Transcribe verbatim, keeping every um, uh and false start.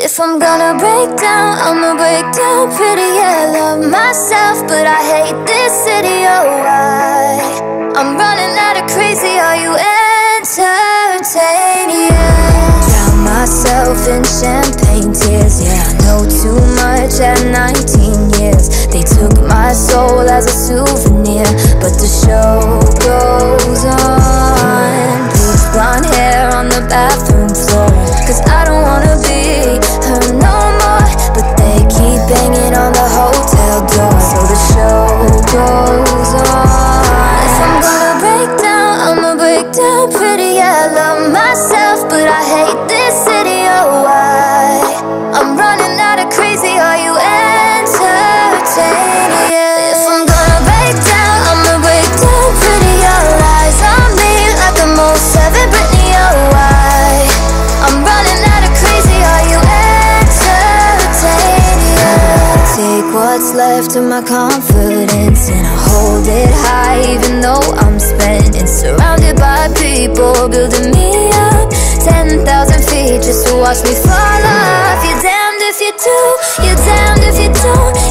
If I'm gonna break down, I'ma break down pretty. Yeah, I love myself, but I hate this city. Oh, why? I'm running out of crazy. Are you entertaining? Yeah. Drown myself in champagne tears. Yeah, I know too much at nineteen years. They took my soul as a souvenir, but the show goes on. Bleach blonde hair on the bathroom floor, cause I don't wanna be her no more, but they keep banging on the hotel door, so the show goes on. If I'm gonna break down, I'ma break down pretty. Yeah, I love myself, but I hate this city. Oh, why? I'm running out of crazy. Are you entertaining? Yeah. If I'm gonna break down, I'ma break down pretty. All eyes on me like I'm oh seven Britney. Oh, why? I'm running out of crazy. Are you entertaining? Yeah. Take what's left of my confidence and I hold it high, even though I'm spending, surrounded by people building me up ten thousand feet just to watch me fall off. You're damned if you do, you're damned if you don't.